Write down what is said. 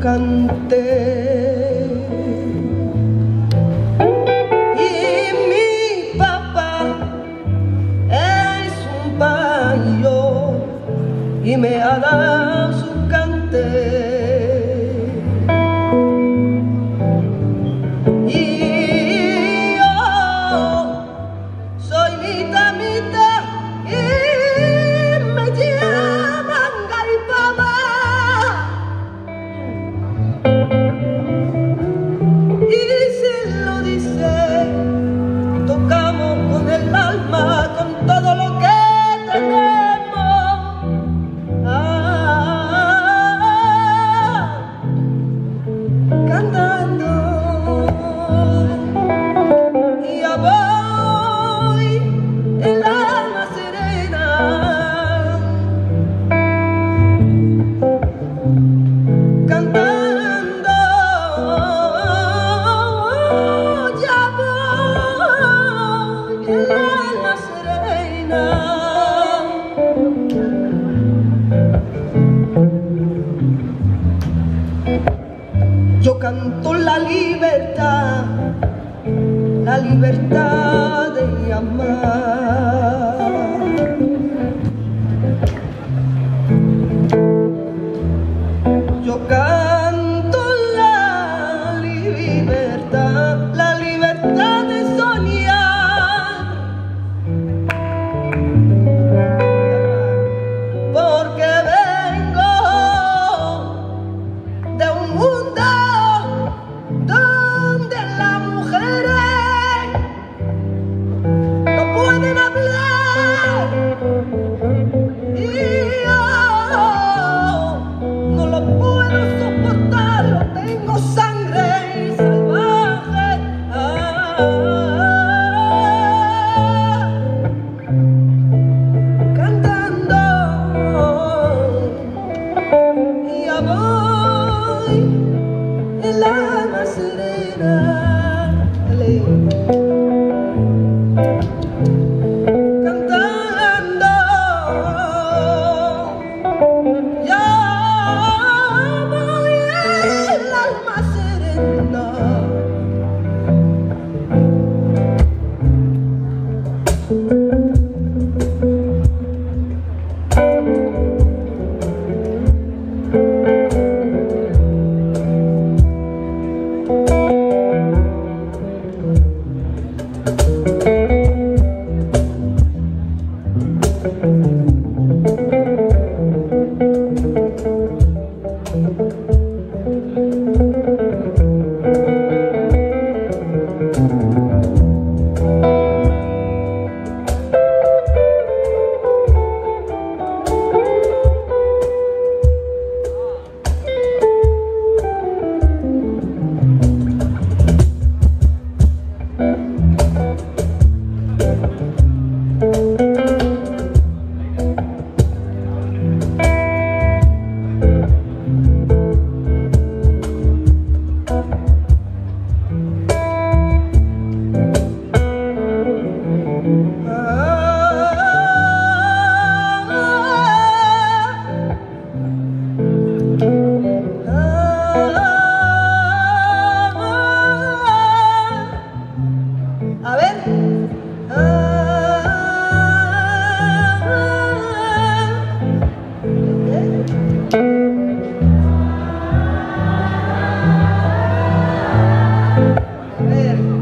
canté. Y mi papá es un payo y me ha dado su canté. Yo canto la libertad de amar. Yo canto la libertad de soñar, porque vengo de un mundo donde las mujeres no pueden hablar y yo no lo puedo soportar, lo tengo sangre salvaje. Cantando y voy en la más serena. Cantando, ya voy el alma serena. A ver. A ver.